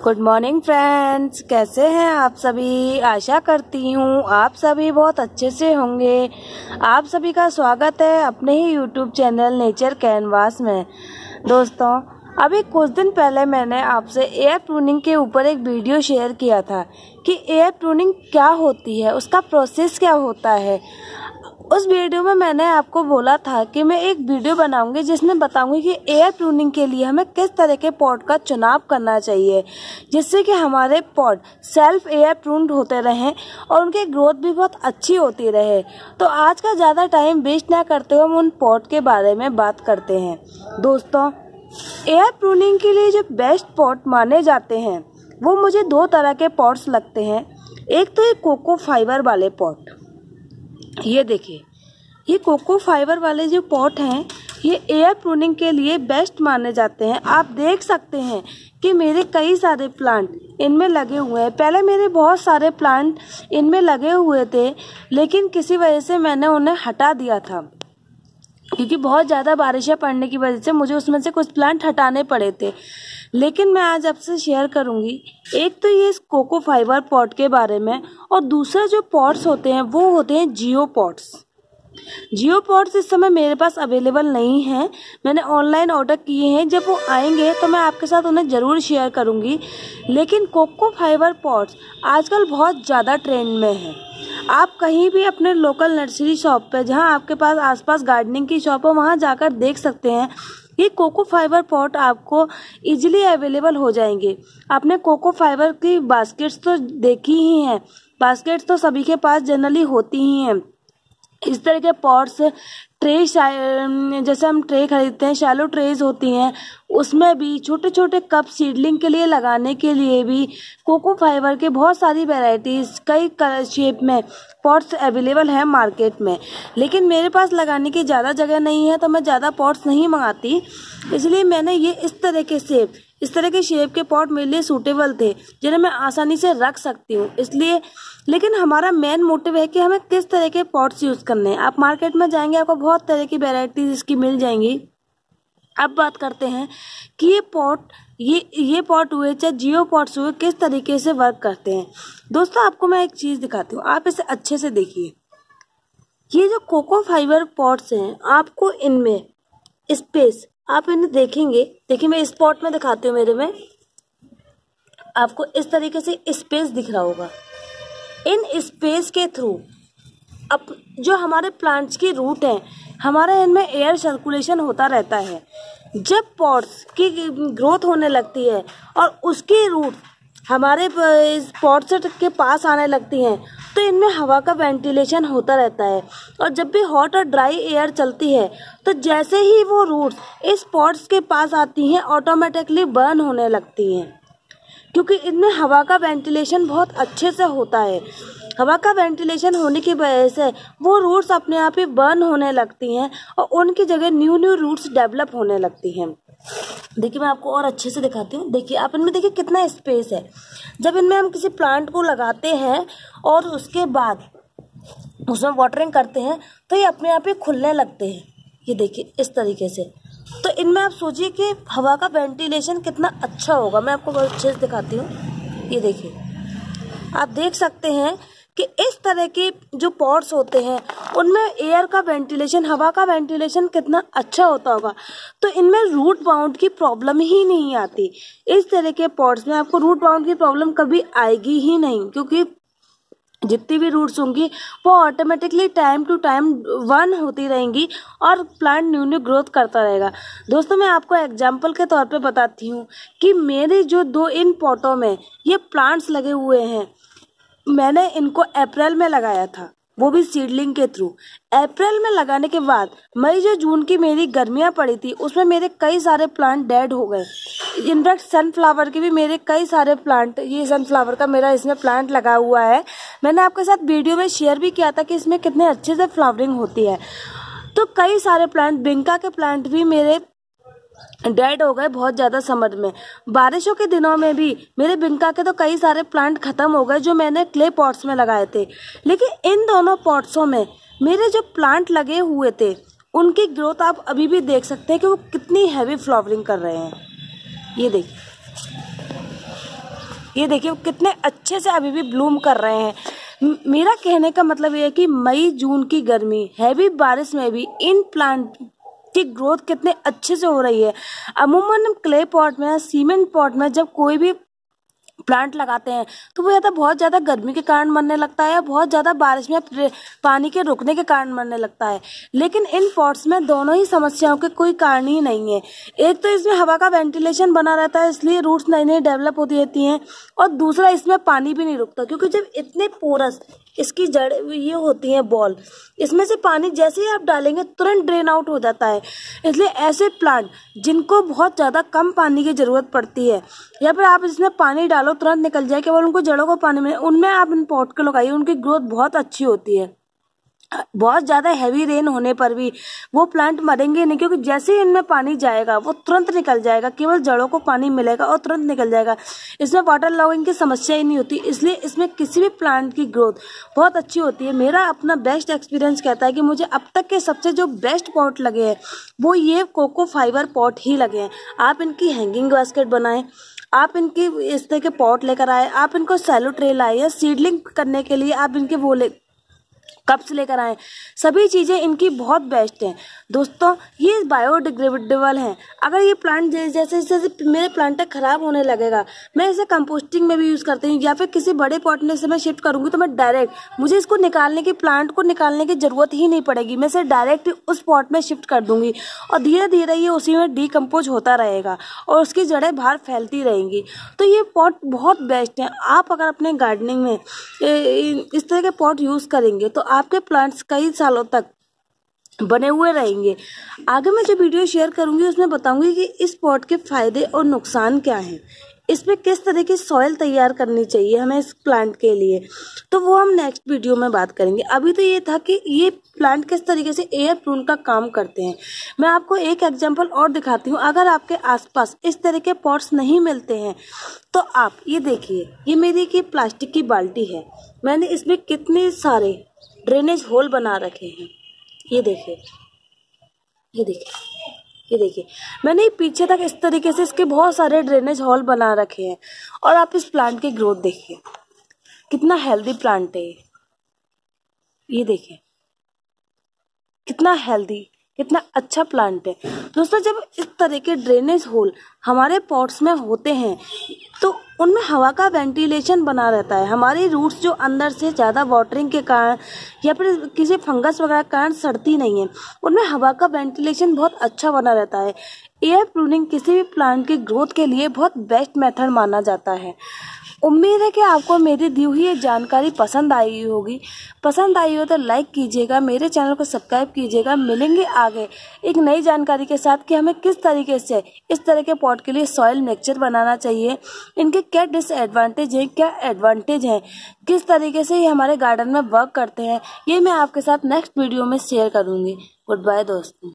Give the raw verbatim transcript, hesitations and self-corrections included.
Good morning friends, कैसे हैं आप सभी। आशा करती हूँ आप सभी बहुत अच्छे से होंगे। आप सभी का स्वागत है अपने ही यूट्यूब चैनल नेचर कैनवास में। दोस्तों, अभी कुछ दिन पहले मैंने आपसे एयर प्रूनिंग के ऊपर एक वीडियो शेयर किया था कि एयर प्रूनिंग क्या होती है, उसका प्रोसेस क्या होता है। उस वीडियो में मैंने आपको बोला था कि मैं एक वीडियो बनाऊंगी जिसमें बताऊंगी कि एयर प्रूनिंग के लिए हमें किस तरह के पॉट का चुनाव करना चाहिए, जिससे कि हमारे पॉट सेल्फ एयर प्रून्ड होते रहें और उनकी ग्रोथ भी बहुत अच्छी होती रहे। तो आज का ज़्यादा टाइम वेस्ट ना करते हुए हम उन पॉट के बारे में बात करते हैं। दोस्तों, एयर प्रूनिंग के लिए जो बेस्ट पॉट माने जाते हैं वो मुझे दो तरह के पॉट्स लगते हैं। एक तो ये कोको फाइबर वाले पॉट, ये देखिए, ये कोको फाइबर वाले जो पॉट हैं ये एयर प्रूनिंग के लिए बेस्ट माने जाते हैं। आप देख सकते हैं कि मेरे कई सारे प्लांट इनमें लगे हुए हैं। पहले मेरे बहुत सारे प्लांट इनमें लगे हुए थे, लेकिन किसी वजह से मैंने उन्हें हटा दिया था, क्योंकि बहुत ज़्यादा बारिशें पड़ने की वजह से मुझे उसमें से कुछ प्लांट हटाने पड़े थे। लेकिन मैं आज आपसे शेयर करूंगी एक तो ये कोको फाइबर पॉट के बारे में, और दूसरा जो पॉट्स होते हैं वो होते हैं जियो पॉट्स। जियो पॉट्स इस समय मेरे पास अवेलेबल नहीं हैं, मैंने ऑनलाइन ऑर्डर किए हैं। जब वो आएंगे तो मैं आपके साथ उन्हें ज़रूर शेयर करूंगी। लेकिन कोको फाइबर पॉट्स आजकल बहुत ज़्यादा ट्रेंड में है। आप कहीं भी अपने लोकल नर्सरी शॉप पे, जहां आपके पास आसपास गार्डनिंग की शॉप है, वहां जाकर देख सकते हैं ये कोको फाइबर पॉट आपको इजीली अवेलेबल हो जाएंगे। आपने कोको फाइबर की बास्केट्स तो देखी ही हैं, बास्केट्स तो सभी के पास जनरली होती ही हैं। इस तरह के पॉट्स, ट्रे, जैसे हम ट्रे खरीदते हैं, शैलो ट्रेज होती हैं, उसमें भी छोटे छोटे कप सीडलिंग के लिए लगाने के लिए भी कोको फाइबर के बहुत सारी वैरायटीज, कई शेप में पॉट्स अवेलेबल हैं मार्केट में। लेकिन मेरे पास लगाने की ज़्यादा जगह नहीं है तो मैं ज़्यादा पॉट्स नहीं मंगाती, इसलिए मैंने ये इस तरह के शेप इस तरह के शेप के पॉट मेरे लिए सूटेबल थे, जिन्हें मैं आसानी से रख सकती हूँ। इसलिए लेकिन हमारा मेन मोटिव है कि हमें किस तरह के पॉट्स यूज़ करने हैं। आप मार्केट में जाएंगे, आपको बहुत तरह की वैरायटीज इसकी मिल जाएंगी। अब बात करते हैं कि ये पॉट ये ये पॉट हुए चाहे जियो पॉट्स हुए किस तरीके से वर्क करते हैं। दोस्तों, आपको मैं एक चीज़ दिखाती हूँ, आप इसे अच्छे से देखिए। ये जो कोको फाइबर पॉट्स हैं, आपको इनमें स्पेस, आप इन्हें देखेंगे, देखिए मैं इस पॉट में दिखाती हूँ, मेरे में आपको इस तरीके से स्पेस दिख रहा होगा। इन स्पेस के थ्रू अब जो हमारे प्लांट्स की रूट है, हमारे इनमें एयर सर्कुलेशन होता रहता है। जब पॉट्स की ग्रोथ होने लगती है और उसकी रूट हमारे इस पॉट्स के पास आने लगती हैं, तो इनमें हवा का वेंटिलेशन होता रहता है। और जब भी हॉट और ड्राई एयर चलती है तो जैसे ही वो रूट्स इस पॉट्स के पास आती हैं, ऑटोमेटिकली बर्न होने लगती हैं, क्योंकि इनमें हवा का वेंटिलेशन बहुत अच्छे से होता है। हवा का वेंटिलेशन होने की वजह से वो रूट्स अपने आप ही बर्न होने लगती हैं और उनकी जगह न्यू न्यू रूट्स डेवलप होने लगती हैं। देखिए मैं आपको और अच्छे से दिखाती हूँ। देखिए आप इनमें देखिए कितना स्पेस है। जब इनमें हम किसी प्लांट को लगाते हैं और उसके बाद उसमें वाटरिंग करते हैं तो ये अपने आप ही खुलने लगते हैं। ये देखिए इस तरीके से। तो इनमें आप सोचिए कि हवा का वेंटिलेशन कितना अच्छा होगा। मैं आपको बहुत अच्छे से दिखाती हूँ। ये देखिए, आप देख सकते हैं कि इस तरह के जो पॉट्स होते हैं उनमें एयर का वेंटिलेशन, हवा का वेंटिलेशन कितना अच्छा होता होगा। तो इनमें रूट बाउंड की प्रॉब्लम ही नहीं आती। इस तरह के पॉट्स में आपको रूट बाउंड की प्रॉब्लम कभी आएगी ही नहीं, क्योंकि जितनी भी रूट्स होंगी वो ऑटोमेटिकली टाइम टू टाइम वन होती रहेंगी और प्लांट न्यू न्यू ग्रोथ करता रहेगा। दोस्तों, मैं आपको एग्जांपल के तौर पे बताती हूँ कि मेरे जो दो इन पॉटों में ये प्लांट्स लगे हुए हैं, मैंने इनको अप्रैल में लगाया था, वो भी सीडलिंग के थ्रू। अप्रैल में लगाने के बाद मई जो जून की मेरी गर्मियाँ पड़ी थी, उसमें मेरे कई सारे प्लांट डेड हो गए। इनफैक्ट सनफ्लावर के भी मेरे कई सारे प्लांट, ये सनफ्लावर का मेरा इसमें प्लांट लगा हुआ है, मैंने आपके साथ वीडियो में शेयर भी किया था कि इसमें कितने अच्छे से फ्लावरिंग होती है। तो कई सारे प्लांट, बिंका के प्लांट भी मेरे डेड हो गए बहुत ज़्यादा समर में। बारिशों के दिनों में भी मेरे बिंका के तो कई सारे प्लांट ख़त्म हो गए जो मैंने क्ले पॉट्स में लगाए थे। लेकिन इन दोनों पॉट्सों में मेरे जो प्लांट लगे हुए थे उनकी ग्रोथ आप अभी भी देख सकते हैं कि वो कितनी हैवी फ्लावरिंग कर रहे हैं। ये देखिए, ये देखिए वो कितने अच्छे से अभी भी ब्लूम कर रहे हैं। मेरा कहने का मतलब ये है कि मई जून की गर्मी हैवी बारिश में भी इन प्लांट की ग्रोथ कितने अच्छे से हो रही है। अमूमन क्ले पॉट में, सीमेंट पॉट में जब कोई भी प्लांट लगाते हैं तो वो या तो बहुत ज़्यादा गर्मी के कारण मरने लगता है या बहुत ज़्यादा बारिश में पानी के रुकने के कारण मरने लगता है। लेकिन इन पॉट्स में दोनों ही समस्याओं के कोई कारण ही नहीं है। एक तो इसमें हवा का वेंटिलेशन बना रहता है, इसलिए रूट्स नई नई डेवलप होती रहती हैं, और दूसरा इसमें पानी भी नहीं रुकता, क्योंकि जब इतने पोरस इसकी जड़ ये होती हैं बॉल, इसमें से पानी जैसे ही आप डालेंगे तुरंत ड्रेन आउट हो जाता है। इसलिए ऐसे प्लांट जिनको बहुत ज़्यादा कम पानी की ज़रूरत पड़ती है या फिर आप इसमें पानी डालो तुरंत निकल जाए, केवल उनको जड़ों को पानी मिले, उनमें आप इन पॉट को लगाइए, उनकी ग्रोथ बहुत अच्छी होती है। बहुत ज़्यादा हैवी रेन होने पर भी वो प्लांट मरेंगे नहीं, क्योंकि जैसे ही इनमें पानी जाएगा वो तुरंत निकल जाएगा, केवल जड़ों को पानी मिलेगा और तुरंत निकल जाएगा। इसमें वाटर लॉगिंग की समस्या ही नहीं होती, इसलिए इसमें किसी भी प्लांट की ग्रोथ बहुत अच्छी होती है। मेरा अपना बेस्ट एक्सपीरियंस कहता है कि मुझे अब तक के सबसे जो बेस्ट पॉट लगे हैं वो ये कोको फाइबर पॉट ही लगे हैं। आप इनकी हैंगिंग बास्केट बनाएं, आप इनकी इस तरह के पॉट लेकर आए, आप इनको सैलो ट्रे लाए या सीडलिंग करने के लिए आप इनके वो ले कप्स लेकर आए, सभी चीज़ें इनकी बहुत बेस्ट हैं। दोस्तों ये बायोडिग्रेडेबल हैं। अगर ये प्लांट जैसे जैसे मेरे प्लांट ख़राब होने लगेगा, मैं इसे कंपोस्टिंग में भी यूज़ करती हूँ या फिर किसी बड़े पॉट में से मैं शिफ्ट करूँगी तो मैं डायरेक्ट, मुझे इसको निकालने की प्लांट को निकालने की ज़रूरत ही नहीं पड़ेगी, मैं इसे डायरेक्ट उस पॉट में शिफ्ट कर दूँगी और धीरे धीरे ये उसी में डीकम्पोज होता रहेगा और उसकी जड़ें बाहर फैलती रहेंगी। तो ये पॉट बहुत बेस्ट है। आप अगर अपने गार्डनिंग में इस तरह के पॉट यूज़ करेंगे तो आपके प्लांट्स कई सालों तक बने हुए रहेंगे। आगे मैं जो वीडियो शेयर करूंगी उसमें बताऊंगी कि इस पॉट के फायदे और नुकसान क्या हैं, इसमें किस तरह की सॉइल तैयार करनी चाहिए हमें इस प्लांट के लिए, तो वो हम नेक्स्ट वीडियो में बात करेंगे। अभी तो ये था कि ये प्लांट किस तरीके से एयर प्रून का काम करते हैं। मैं आपको एक एग्जांपल और दिखाती हूँ। अगर आपके आसपास इस तरह के पॉट्स नहीं मिलते हैं तो आप ये देखिए, ये मेरी की प्लास्टिक की बाल्टी है, मैंने इसमें कितने सारे ड्रेनेज होल बना रखे हैं। ये देखिए, ये देखिए, ये देखिए, मैंने पीछे तक इस तरीके से इसके बहुत सारे ड्रेनेज होल बना रखे हैं। और आप इस प्लांट की ग्रोथ देखिए, कितना हेल्दी प्लांट है। ये देखिए कितना हेल्दी, कितना अच्छा प्लांट है। दोस्तों जब इस तरह के ड्रेनेज होल हमारे पॉट्स में होते हैं तो उनमें हवा का वेंटिलेशन बना रहता है। हमारी रूट्स जो अंदर से ज़्यादा वाटरिंग के कारण या फिर किसी फंगस वगैरह के कारण सड़ती नहीं है, उनमें हवा का वेंटिलेशन बहुत अच्छा बना रहता है। एयर प्रूनिंग किसी भी प्लांट की ग्रोथ के लिए बहुत बेस्ट मेथड माना जाता है। उम्मीद है कि आपको मेरी दी हुई ये जानकारी पसंद आई होगी। पसंद आई हो तो लाइक कीजिएगा, मेरे चैनल को सब्सक्राइब कीजिएगा। मिलेंगे आगे एक नई जानकारी के साथ कि हमें किस तरीके से इस तरह के पॉट के लिए सॉइल मिक्सचर बनाना चाहिए, इनके क्या डिसएडवांटेज हैं, क्या एडवांटेज हैं, किस तरीके से ये हमारे गार्डन में वर्क करते हैं, ये मैं आपके साथ नेक्स्ट वीडियो में शेयर करूँगी। गुड बाय दोस्तों।